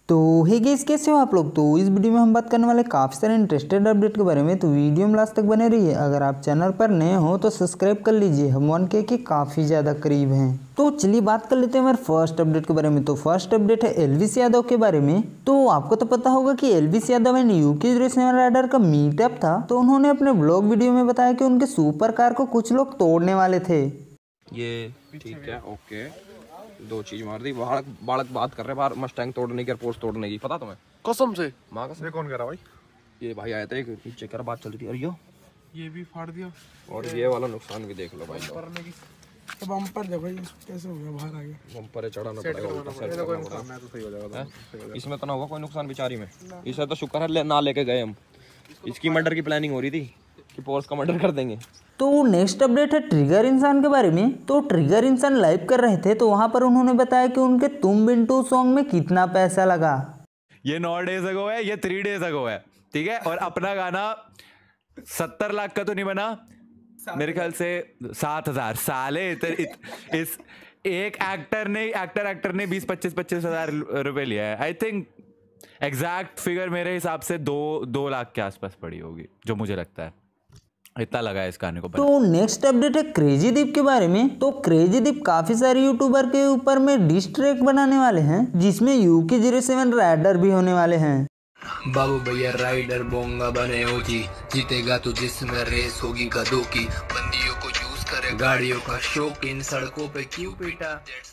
तो hey guys, कैसे हो आप लोग। तो इस वीडियो में हम बात करने वाले काफ़ी सारे इंटरेस्टेड अपडेट के बारे में। तो वीडियो में लास्ट तक बने रहिए। अगर आप चैनल पर नए हो तो सब्सक्राइब कर लीजिए, हम 1K के काफ़ी ज़्यादा करीब हैं। तो चलिए बात कर लेते हैं हमारे फर्स्ट अपडेट के बारे में। तो फर्स्ट अपडेट है एल्विस यादव के बारे में। तो आपको तो पता होगा कि Elvish Yadav and UK rider का मीटअप था। तो उन्होंने अपने ब्लॉग वीडियो में बताया कि उनके सुपर कार को कुछ लोग तोड़ने वाले थे। ये ठीक है, ओके। दो चीज मार दी। बालक बात कर रहे बाहर मस्टैंग तोड़ने की, एयरपोर्ट तोड़ने की। पता तुम्हें? कसम से। माँ कसम। ये कौन कह रहा भाई? ये भाई आए थे, नीचे कर बात चल रही थी। अरे ये भी फाड़ दिया। और ये वाला नुकसान भी देख लो भाई। तो बम्पर देखो कैसे हो गया, बाहर आ गया। बम्पर चढ़ाना पड़ेगा। इसमें तो ना हुआ कोई नुकसान बेचारी में। इसे तो शुक्र है ना लेके गए हम। इसकी मर्डर की प्लानिंग हो रही थी कि पोर्स का मर्डर कर देंगे। तो नेक्स्ट अपडेट है ट्रिगर इंसान के बारे में। तो ट्रिगर इंसान लाइव कर रहे थे, तो वहां पर उन्होंने बताया कि उनके तुम बिंटू सॉन्ग में कितना पैसा लगा। ये 9 डेज अगो है, ये 3 डेज अगो है, ठीक है। और अपना गाना 70 लाख का तो नहीं बना, मेरे ख्याल से 7,000 साले। इस एक एक्टर ने 20-25 हजार रुपए लिया है। आई थिंक एग्जैक्ट फिगर मेरे हिसाब से 2 लाख के आसपास पड़ी होगी, जो मुझे लगता है इतना लगा है इस गाने को। तो नेक्स्ट अपडेट है क्रेजी दीप के बारे में। तो क्रेजी दीप काफी सारे यूट्यूबर के ऊपर में डिस ट्रैक बनाने वाले हैं, जिसमें UK07 राइडर भी होने वाले हैं। बाबू भैया राइडर बोंगा बने हो जी, जीतेगा तो जिसमें रेस होगी गधों की, बंदियों को यूज करे गाड़ियों का शौकीन, सड़कों पे क्यों पीटा।